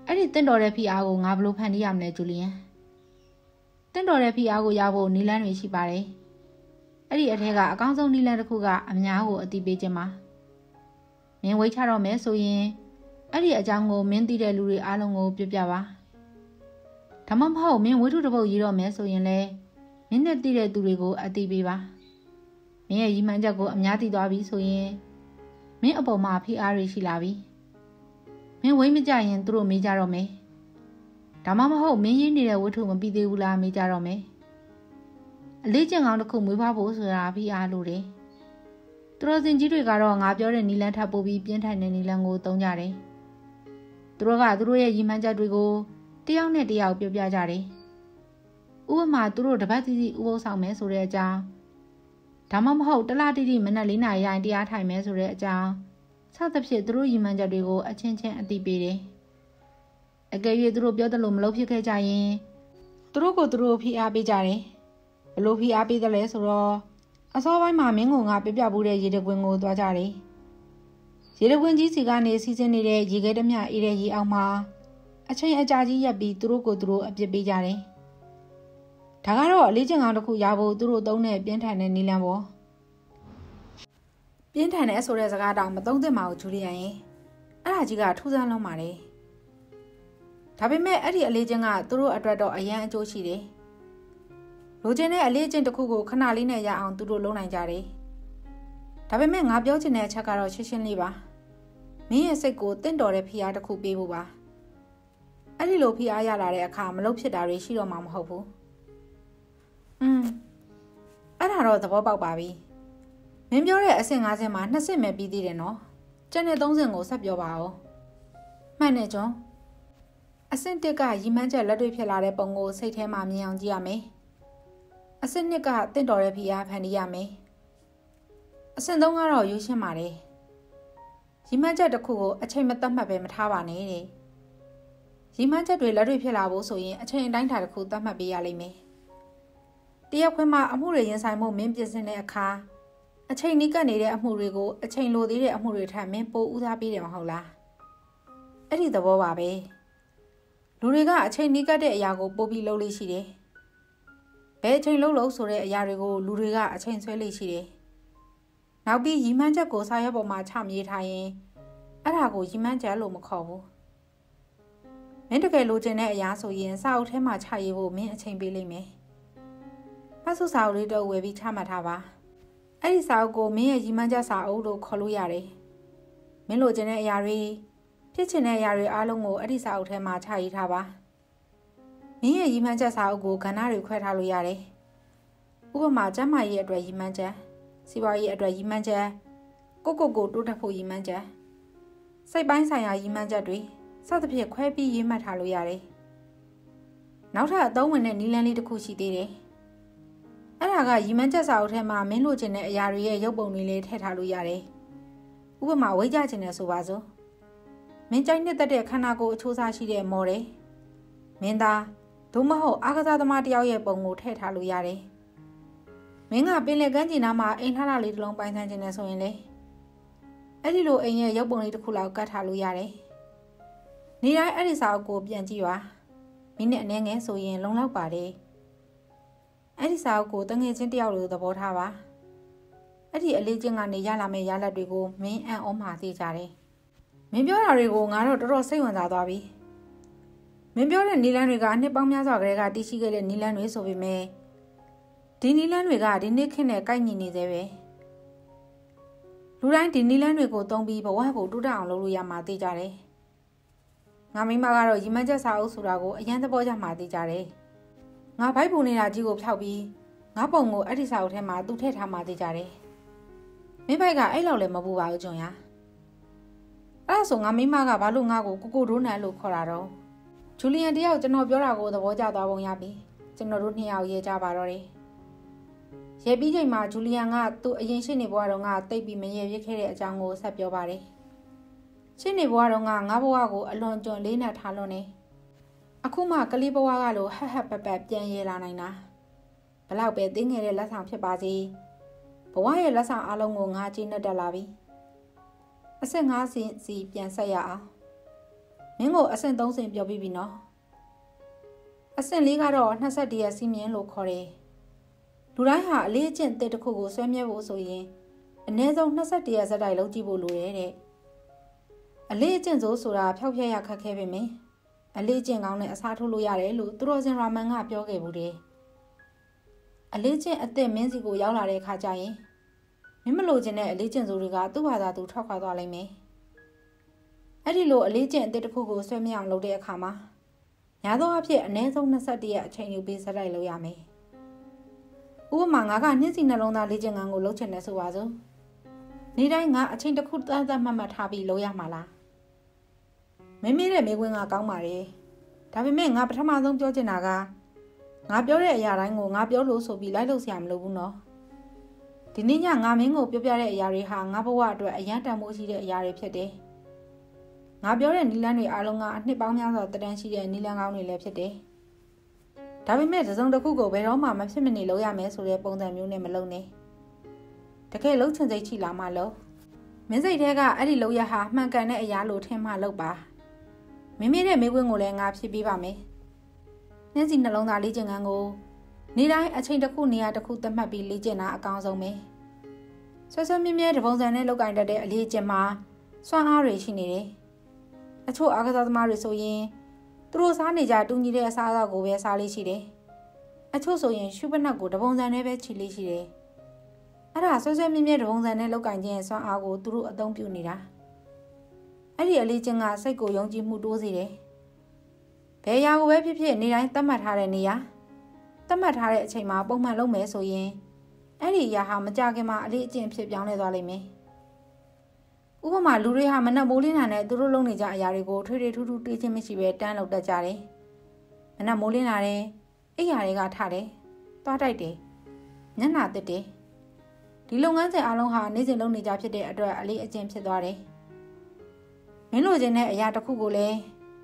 အဲ့ဒီတင့်တော်တဲ့ဖိအားကိုငါဘယ်လိုဖန်တီးရမလဲဂျူလီယန်တင့်တော်တဲ့ဖိအားကိုရဖို့နည်းလမ်းတွေရှိပါတယ်အဲ့ဒီအထက်ကအကောင်းဆုံးနည်းလမ်းတစ်ခုကအများကိုအတိပေးခြင်းပါမင်းဝိတ်ချတော့မယ်ဆိုရင်အဲ့ဒီအကြောင်းကိုမင်းသိတဲ့လူတွေအားလုံးကိုပြောပြပါဒါမှမဟုတ်မင်းဝိထုတစ်ပုတ်ရေးတော့မယ်ဆိုရင်လည်းမင်းနဲ့သိတဲ့သူတွေကိုအတိပေးပါမင်းရဲ့ရည်မှန်းချက်ကိုအများသိသွားပြီဆိုရင်မင်းအပေါ်မှာဖိအားတွေရှိလာပြီမင်းဝိတ်မကြရင်သူတို့မေးကြတော့မယ်ဒါမှမဟုတ်မင်းရေးနေတဲ့ဝိထုမပြီးသေးဘူးလားမေးကြတော့မယ်အလေးကျင့်ကောင်းတစ်ခုမွေးဖွားဖို့ဆိုတာဖိအားလိုတယ်သူတို့စင်ကြီးတွေကတော့ငါပြောတဲ့နီလန်းထပ်ပို့ပြီးပြင်းထန်တဲ့နီလန်းကိုသုံးကြတယ်သူတို့ကသူတို့ရဲ့ရည်မှန်းချက်တွေကိုတယောက်နဲ့တယောက်ပြောပြကြတယ်ဥပမာသူတို့တပတ်စီစီဥပုသ်ဆောင်မယ်ဆိုတဲ့အကြောင်းဒါမှမဟုတ်တလတိတိမနက်4 နာရီတိုင်းတရားထိုင်မယ်ဆိုတဲ့အကြောင်းစသဖြင့်သူတို့ရည်မှန်းချက်တွေကိုအချင်းချင်းအသိပေးတယ်အကယ်၍သူတို့ပြောသလိုမလုပ်ဖြစ်ခဲ့ကြရင်သူတို့ကိုသူတို့ဖိအားပေးကြတယ်ဘလို့ဖိအားပေးတယ်လဲဆိုတော့အစောပိုင်းမှာမင်းကိုငါပြပြဘူးတဲ့ရေတကွင်းကိုသွားကြတယ်ရေတကွင်းကြီးစီကနေစီးဆင်းနေတဲ့ရေခဲတမျှအေးတဲ့ရေအောက်မှာအချိန်အကြာကြီးရပ်ပြီးသူတို့ကိုသူတို့အပြစ်ပေးကြတယ်ဒါကတော့အလေးကျင့်ကောင်းတစ်ခုရဖို့သူတို့သုံးတဲ့ပြင်းထန်တဲ့နည်းလမ်းပေါ့ပြင်းထန်တဲ့ဆိုတဲ့စကားတောင်မသုံးသင့်ပါဘူးဂျူလီယန်ရဲ့အဲ့ဒါကြီးကထူးဆန်းလုံးပါတယ်ဒါပေမဲ့အဲ့ဒီအလေးကျင့်ကသူတို့အတွက်တော့အရန်အကျိုးရှိတယ်လိုချင်တဲ့အလေးကျင့်တစ်ခုကိုခဏလေးနဲ့ရအောင်သူတို့လုပ်နိုင်ကြတယ်ဒါပေမဲ့ငါပြောချင်တဲ့အချက်ကတော့ရှင်းရှင်းလေးပါမင်းရဲ့စိတ်ကိုတင့်တော်တဲ့ဖိအားတစ်ခုပေးဖို့ပါအဲ့ဒီလိုဖိအားရလာတဲ့အခါမလုပ်ဖြစ်တာတွေရှိတော့မှာမဟုတ်ဘူးအဲ့ဒါတော့သဘောပေါက်ပါပြီမင်းပြောတဲ့အဆင့်5ဆင့်မှာ2ဆင့်ပဲပြီးသေးတယ်နော်ကျန်တဲ့3ဆင့်ကိုဆက်ပြောပါဦးမှန်တယ်ကျွန်းအဆင့်1ကရီမန်းချက်လက်တွေ့ဖြစ်လာတဲ့ပုံကိုစိတ်ထဲမှာမြင်အောင်ကြည့်ရမယ်အဆင့်2ကတင့်တော်တဲ့ဖိအားဖန်တီးရမယ်အဆင့်3ကတော့ရိုးရှင်းပါတယ်ရီမန်းချက်တစ်ခုကိုအချိန်မသတ်မှတ်ပဲမထားပါနဲ့တဲ့ရီမန်းချက်တွေလက်တွေ့ဖြစ်လာဖို့ဆိုရင်အချိန်အတိုင်းအတာတစ်ခုသတ်မှတ်ပေးရလိမ့်မယ်တရက်ခွင်မှာအမှုတွေရင်ဆိုင်မှုမင်းပြင်ဆင်တဲ့အခါအချိန်နီးကပ်နေတဲ့အမှုတွေကိုအချိန်လိုသေးတဲ့အမှုတွေထပ်မင်းပိုဦးစားပေးတယ်မဟုတ်လားအဲ့ဒီသဘောပါပဲလူတွေကအချိန်နီးကပ်တဲ့အရာကိုပိုပြီးလုပ်လို့ရှိတယ်ဘယ်အချိန်လုပ်လို့ဆိုတဲ့အရာတွေကိုလူတွေကအချိန်ဆွဲလို့ရှိတယ်နောက်ပြီးရီမန်းချက်ကိုစာရွက်ပေါ်မှာချမြေးထားရင်အဲ့ဒါကိုရီမန်းချက်လို့မခေါ်ဘူးမင်းတကယ်လိုချင်တဲ့အရာဆိုရင်စာအုပ်ထဲမှာချရေးဖို့မင်းအချိန်ပေးလိမ့်မယ်ဖတ်စုစာအုပ်လေးတော့ဝယ်ပြီးချမှတ်ထားပါအဲ့ဒီစာအုပ်ကိုမင်းရဲ့ရီမန်းချက်စာအုပ်လို့ခေါ်လို့ရတယ်မင်းလိုချင်တဲ့အရာတွေဖြစ်ချင်တဲ့အရာတွေအားလုံးကိုအဲ့ဒီစာအုပ်ထဲမှာချရေးထားပါမင်းရဲ့ရီမန်းချက်စာအုပ်ကိုကဏ္ဍတွေခွဲထားလို့ရတယ်ဥပမာကျန်းမာရေးအတွက်ရီမန်းချက်စီးပွားရေးအတွက်ရီမန်းချက်ကိုတိုးတက်ဖို့ရီမန်းချက်စိတ်ပိုင်းဆိုင်ရာရီမန်းချက်တွေစသဖြင့်ခွဲပြီးရေးမှတ်ထားလို့ရတယ်နောက်ထပ်အသုံးဝင်တဲ့နည်းလမ်းလေးတစ်ခုရှိသေးတယ်အဲ့ဒါကရီမန်းချက်စာအုပ်ထဲမှာမင်းလိုချင်တဲ့အရာတွေရဲ့ရုပ်ပုံတွေလေးထည့်ထားလို့ရတယ်ဥပမာဝိတ်ကြချင်တယ်ဆိုပါစို့မင်းကြိုက်တဲ့ခန္ဓာကိုယ်အချိုးအစားရှိတဲ့မော်ဒယ်မင်းသားသို့မဟုတ်အားကစားသမားတယောက်ရဲ့ပုံကိုထည့်ထားလို့ရတယ်မင်းကပင်လယ်ကမ်းခြေနားမှာအိမ်ထားတာလေးတစ်လုံးပိုင်ဆိုင်ခြင်းနဲ့ဆိုရင်လေအဲ့ဒီလိုအိမ်ရဲ့ရုပ်ပုံလေးတစ်ခုလောက်ကတ်ထားလို့ရတယ်နေတိုင်းအဲ့ဒီစာအုပ်ကိုပြန်ကြည့်ပါမိနစ်အနည်းငယ်ဆိုရင်လုံလောက်ပါတယ်အဲ့ဒီစာအုပ်ကိုတငယ်ချင်းတယောက်လိုသဘောထားပါအဲ့ဒီအလေးချင်းကနေရလာမယ့်ရလဒ်တွေကိုမင်းအံ့ဩမှာသိကြတယ်မင်းပြောတာတွေကိုငါတော့တော်တော်စိတ်ဝင်စားသွားပြီမင်းပြောတဲ့နီလန်းတွေကနှစ်ပေါင်းများစွာကတည်းကတည်ရှိခဲ့တဲ့နီလန်းတွေဆိုပေမဲ့ဒီနီလန်းတွေကဒီနေ့ခေတ်နဲ့ကိုက်ညီနေသေးပဲလူတိုင်းဒီနီလန်းတွေကိုသုံးပြီးဘဝကိုတိုးတက်အောင်လုပ်လို့ရမှာသိကြတယ်ငါမိမကတော့ရီမန်းချက်စာအုပ်ဆိုတာကိုအရန်သဘောကျမှသိကြတယ်ငါဘိုက်ပူနေတာကြီးကိုဖျောက်ပြီးငါပုံကိုအဲ့ဒီစာအုပ်ထဲမှာသူ့ထည့်ထားမှသိကြတယ်မင်းဘိုက်ကအဲ့လောက်လည်းမပူပါဘူးကျွန်ရအဲ့ဒါဆိုငါမိမကဘာလို့ငါကိုကိုဒိုးနန်လို့ခေါ်တာတော့ဂျူလီယန်တယောက်ကျွန်တော်ပြောတာကိုသဘောကျသွားပုံရပြီကျွန်တော်တို့နှစ်ယောက်ရေးကြပါတော့တယ်ရဲပြီးချိန်မှာဂျူလီယန်ကသူ့အရင်ရှိနေဘဝတုန်းကတိတ်ပြီးမရေပြစ်ခဲ့တဲ့အကြောင်းကိုဆက်ပြောပါတယ်ရှိနေဘဝတုန်းကငါဘဝကိုအလွန်ကျွံလေးနဲ့ထားလွန်နေအခုမှကလေးဘဝကလိုဟက်ပက်ပြန်ရဲလာနိုင်တာဘလောက်ပဲတင်းငယ်တဲ့လက်ဆောင်ဖြစ်ပါစေဘဝရဲ့လက်ဆောင်အလုံးကိုငါကြည့်နေတတ်လာပြီအဆင့်5ဆင့်စီပြန်ဆက်ရအောင်မင်းကိုအဆင့်3ဆင့်ပြောပြီးပြီနော်အဆင့်4ကတော့21ရက်စီးမြင်လို့ခေါ်တယ်လူတိုင်းဟာအလေးအကျင့်တစ်တစ်ခုကိုဆွဲမြဲဖို့ဆိုရင်အနည်းဆုံး21ရက်ဇက်တိုက်လုပ်ကြည့်ဖို့လိုတယ်တဲ့အလေးအကျင့်ဆိုတာဖျောက်ဖျက်ရခက်ခဲပေမယ့်အလေးအကျင့်ကောင်းနဲ့အစားထိုးလို့ရတယ်လို့သူတော်စင်ရာမန်ကပြောခဲ့ဘူးတယ်အလေးကျင့်အသက်မင်းစီကိုရောက်လာတဲ့အခါကျရင်မင်းမလို့ခြင်းတဲ့အလေးကျင့်စိုးတွေကသူ့ဘာသာသူထောက်ခွာသွားလိမ့်မယ်အဲ့ဒီလိုအလေးကျင့်အသက်တစ်ခုကိုဆွဲမြအောင်လုပ်တဲ့အခါမှာညာသောအဖြစ်အနည်းဆုံး21ရက်အချိန်ယူပြီးဇက်တိုက်လုပ်ရမယ်ဥပမာငါကနှင်းစီနှလုံးသားလေ့ကျင့်ခန်းကိုလုပ်ချင်တယ်ဆိုပါစို့နေ့တိုင်းငါအချိန်တစ်ခုသတ်မှတ်ထားပြီးလုပ်ရမှာလားမမေ့တဲ့မိကွင်းကကောင်းပါတယ်ဒါပေမဲ့ငါပထမဆုံးပြောချင်တာကငါပြောတဲ့အရာတိုင်းကိုငါပြောလို့ဆိုပြီးလိုက်လုပ်စရာမလိုဘူးနော်ဒီနေ့ညငါမင်းကိုပြောပြတဲ့အရာတွေဟာငါဘဝအတွက်အရန်တန်ဖိုးရှိတဲ့အရာတွေဖြစ်တယ်ငါပြောတဲ့နီလန်းတွေအားလုံးကအနှစ်ပေါင်းများစွာတန်းရှိတဲ့နီလန်းကောင်းတွေလည်းဖြစ်တယ်ဒါပေမဲ့တစ်စုံတစ်ခုကိုဘယ်တော့မှမဖြစ်မနေလုပ်ရမယ်ဆိုတဲ့ပုံစံမျိုးနဲ့မလုပ်နဲ့တကယ်လှုပ်ချင်စိတ်ရှိလာမှလို့မင်းစိတ်ထဲကအဲ့ဒီလုပ်ရဟာမှန်ကန်တဲ့အရာလို့ထင်မှလုပ်ပါမိမိတဲ့မိကွင်းကိုလည်းငါဖြည့်ပေးပါမယ်နှင်းစီနှလုံးသားလေ့ကျင့်ခန်းကိုနေ့တိုင်းအချိန်တစ်ခုနေရာတစ်ခုသတ်မှတ်ပြီးလေ့ကျင့်တာအကောင်းဆုံးပဲဆွဆွမြဲမြဲတပုံစံနဲ့လုပ်ကင်တတ်တဲ့အလေးအကျင့်မှာစွမ်းအားတွေရှိနေတယ်အချို့အားကစားသမားတွေဆိုရင်သူတို့စားနေကြတူညီတဲ့အစားအသောက်ကိုပဲစားလေးရှိတယ်အချို့ဆိုရင်ရှုပ်ပနက်ကိုတပုံစံနဲ့ပဲခြိလေးရှိတယ်အဲ့ဒါဆွဆွမြဲမြဲတပုံစံနဲ့လုပ်ကင်ခြင်းရဲ့စွမ်းအားကိုသူတို့အသုံးပြုနေတာအဲ့ဒီအလေးကျင့်ကစိတ်ကိုယုံကြည်မှုတိုးစေတယ်ဘယ်ရာကိုပဲဖြစ်ဖြစ်နေ့တိုင်းသတ်မှတ်ထားတဲ့နေရာသတ်မှတ်ထားတဲ့အချိန်မှာပုံမှန်လုပ်မယ်ဆိုရင်အဲ့ဒီအရာဟာမကြခင်မှာအလေးအကျင့်ဖြစ်ပြောင်းလဲသွားလိမ့်မယ်ဥပမာလူတွေဟာမနက်မိုးလင်းတာနဲ့သူတို့လုပ်နေကြအရာတွေကိုထွေထွေထူးထူးတွေးချင်းမရှိပဲတန်းလုပ်တတ်ကြတယ်မနက်မိုးလင်းလာတယ်အိယာတွေကထတယ်သွားတိုက်တယ်ညနာတက်တယ်ဒီလုပ်ငန်းစဉ်အားလုံးဟာနေ့စဉ်လုပ်နေကြဖြစ်တဲ့အတွက်အလေးအကျင့်ဖြစ်သွားတယ်မင်းလိုချင်တဲ့အရာတစ်ခုကိုလည်း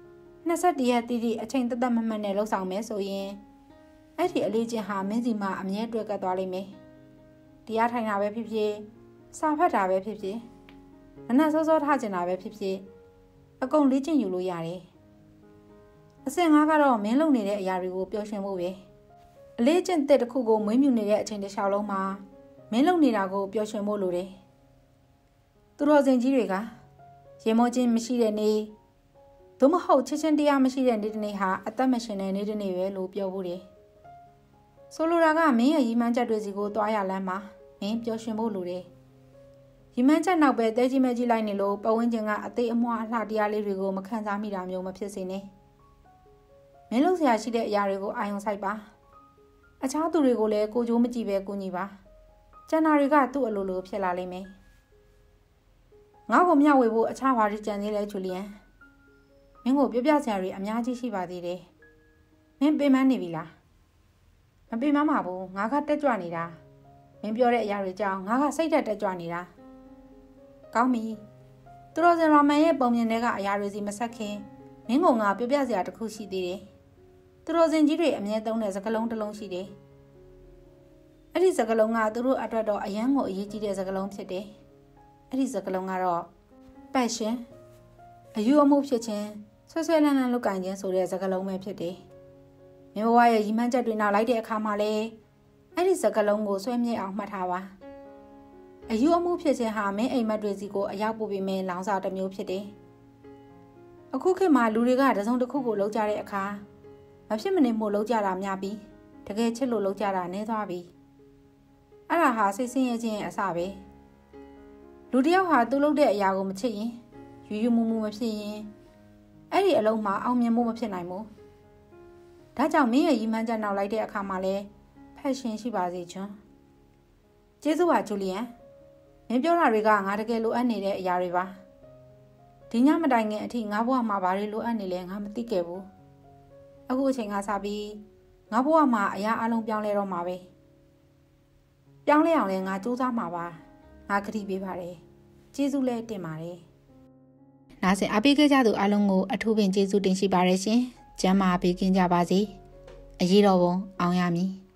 21ရက်တိတိအချိန်သက်သက်မမှတ်နဲ့လှုပ်ဆောင်မယ်ဆိုရင်အဲ့ဒီအလေးကျင့်ဟာမင်းစီမှာအမြဲတွေ့ကပ်သွားလိမ့်မယ်တရားထိုင်တာပဲဖြစ်ဖြစ်စာဖတ်တာပဲဖြစ်ဖြစ်မနက်စောစောထားကျင်တာပဲဖြစ်ဖြစ်အကုန်လေ့ကျင့်ယူလို့ရတယ်အဆင့်5ကတော့မင်းလုပ်နေတဲ့အရာတွေကိုပျော်ရွှင်ဖို့ပဲအလေးကျင့်တဲ့တစ်ခုကိုမွေးမြူနေတဲ့အချိန်တစ်လျှောက်လုံးမှာမင်းလုပ်နေတာကိုပျော်ရွှင်ဖို့လိုတယ်သူတော်စင်ကြီးတွေကရေမောချင်းမရှိတဲ့နေ့သို့မဟုတ်ချစ်ချင်းတရားမရှိတဲ့နေ့တစ်နေ့ဟာအသက်မရှင်တဲ့နေ့တစ်နေ့ပဲလို့ပြောဖို့တယ်ဆိုလိုတာကမင်းရဲ့ရည်မှန်းချက်တွေစီကိုသွားရလမ်းမှာမင်းပျော်ရွှင်ဖို့လိုတယ်ရည်မှန်းချက်နောက်ပဲတဲကြီးမဲကြီးလိုက်နေလို့ပဝန်းကျင်ကအသေးအမွှားအလှတရားလေးတွေကိုမခံစားမိတာမျိုးမဖြစ်စေနဲ့မင်းလုပ်စရာရှိတဲ့အရာတွေကိုအာရုံစိုက်ပါအခြားသူတွေကိုလည်းကိုကြိုးမကြည့်ပဲကူညီပါကျန်တာတွေကသူ့အလိုလိုဖြစ်လာလိမ့်မယ်ငါ့ကိုမျှဝေဖို့အခြားဘာတွေကြံသေးလဲဂျူလီယန်မင်းကိုပြောပြစရာတွေအများကြီးရှိပါသေးတယ်မင်းပင်ပန်းနေပြီလားမပင်ပန်းပါဘူးငါကတက်ကြွနေတာမင်းပြောတဲ့အရာတွေကြောင့်ငါကစိတ်တက်ကြွနေတာကောင်းပြီသူတော်စင်ရာမန်ရဲ့ပုံမြင်တဲ့ကအရာတွေစီမဆက်ခင်မင်းကငါပြောပြစရာတစ်ခုရှိသေးတယ်သူတော်စင်ကြီးတွေအမြဲသုံးတဲ့စကားလုံးတစ်လုံးရှိတယ်အဲ့ဒီစကားလုံးကသူတို့အတွက်တော့အယမ်းကိုအရေးကြီးတဲ့စကားလုံးဖြစ်တယ်အဲ့ဒီစကားလုံးကတော့ passion အယူအမှုဖြစ်ခြင်းဆွဲဆွဲလန်းလန်းလုပ်ကင်ခြင်းဆိုတဲ့စကားလုံးပဲဖြစ်တယ်မင်းဘဝရဲ့ရည်မှန်းချက်တွေနောက်လိုက်တဲ့အခါမှာလေအဲ့ဒီစကားလုံးကိုဆွဲမြဲအောင်မှတ်ထားပါအယူအမှုဖြစ်ခြင်းဟာမင်းအိမ်မက်တွေစီကိုအရောက်ပို့ပြီးမင်းလောင်စာတစ်မျိုးဖြစ်တယ်အခုခေတ်မှာလူတွေကတစုံတစ်ခုကိုလုပ်ကြတဲ့အခါမဖြစ်မနေမို့လုပ်ကြတာများပြီးတကယ်ချစ်လို့လုပ်ကြတာနည်းသွားပြီအဲ့ဒါဟာစိတ်ဆင်းရဲခြင်းရဲ့အစပဲလူတစ်ယောက်ဟာသူ့လုပ်တဲ့အရာကိုမချစ်ရင်ယူယူမူမူမဖြစ်ရင်အဲ့ဒီအလုံးမှာအောင်မြင်မှုမဖြစ်နိုင်ဘူးဒါကြောင့်မင်းရဲ့ရည်မှန်းချက်နောက်လိုက်တဲ့အခါမှာလဲဖက်ရှင်ရှိပါစေချွန်းကျေးဇူးပါဂျူလီယန်မင်းပြောတာတွေကငါတကယ်လိုအပ်နေတဲ့အရာတွေပါဒီညမတိုင်ခင်အထိငါဘဝမှာဘာတွေလိုအပ်နေလဲငါမသိခဲ့ဘူးအခုအချိန်ကစပြီးငါဘဝမှာအရာအလုံးပြောင်းလဲတော့မှာပဲပြောင်းလဲအောင်လဲငါစူးစမ်းမှာပါငါကတိပေးပါတယ်ကျေးဇူးလည်းတင်ပါတယ်နားဆင်အားပေးခဲ့ကြသူအားလုံးကိုအထူးပင်ကျေးဇူးတင်ရှိပါတယ်ရှင်ကျမ်းမာပေးကင်းကြပါစေအရေးတော်ပုံအောင်ရမည်